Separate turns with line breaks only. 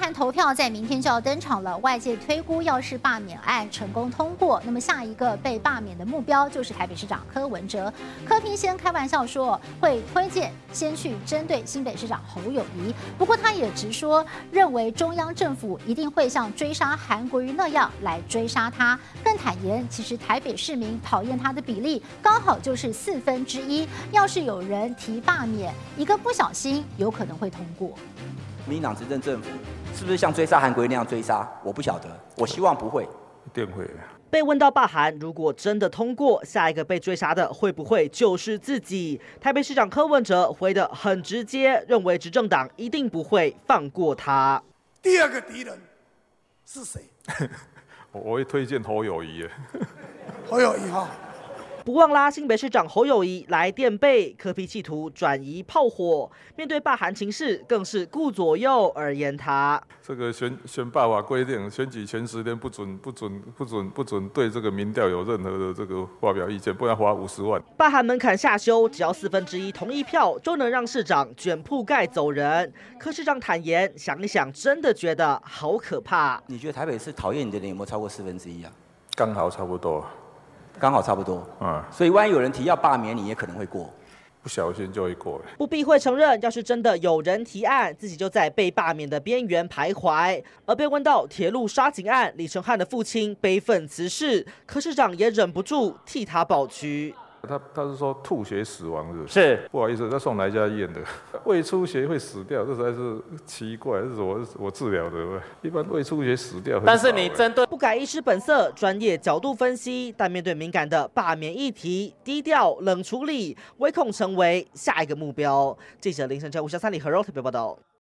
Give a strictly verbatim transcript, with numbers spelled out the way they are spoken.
案投票在明天就要登场了，外界推估，要是罢免案成功通过，那么下一个被罢免的目标就是台北市长柯文哲。柯 P 先开玩笑说，会推荐先去针对新北市长侯友宜，不过他也直说，认为中央政府一定会像追杀韩国瑜那样来追杀他，更坦言，其实台北市民讨厌他的比例刚好就是四分之一，要是有人提罢免，一个不小心有可能会通过。
民进党执政政府是不是像追杀韩国瑜那样追杀？我不晓得，我希望不会，
一定会。
被问到罢韩如果真的通过，下一个被追杀的会不会就是自己？台北市长柯文哲回得很直接，认为执政党一定不会放过他。
第二个敌人是谁？
我会推荐侯友宜。
侯友宜哈。
不忘拉新北市长侯友宜来垫背，柯 P 企图转移炮火。面对罢韩情势，更是顾左右而言他。
这个选选罢法规定，选举前十天不准不准不准不准对这个民调有任何的这个发表意见，不然罚五十万。
罢韩门槛下修，只要四分之一同意票就能让市长卷铺盖走人。柯市长坦言，想一想，真的觉得好可怕。
你觉得台北市讨厌你的人有没有超过四分之一啊？
刚好差不多。
刚好差不多，
嗯，
所以万一有人提要罢免你，也可能会过，
不小心就会过。
不避讳承认，要是真的有人提案，自己就在被罢免的边缘徘徊。而被问到铁路杀警案，李承翰的父亲悲愤辞世，柯市长也忍不住替他保局。
他他是说吐血死亡是不是？
是，
不好意思，他送哪一家医院的？胃出血会死掉，这实在是奇怪，这是我我治疗的，一般胃出血死掉。
但是你针对
不改医师本色，专业角度分析，但面对敏感的罢免议题，低调冷处理，唯恐成为下一个目标。记者林晨哲、吴小三、李和柔特别报道。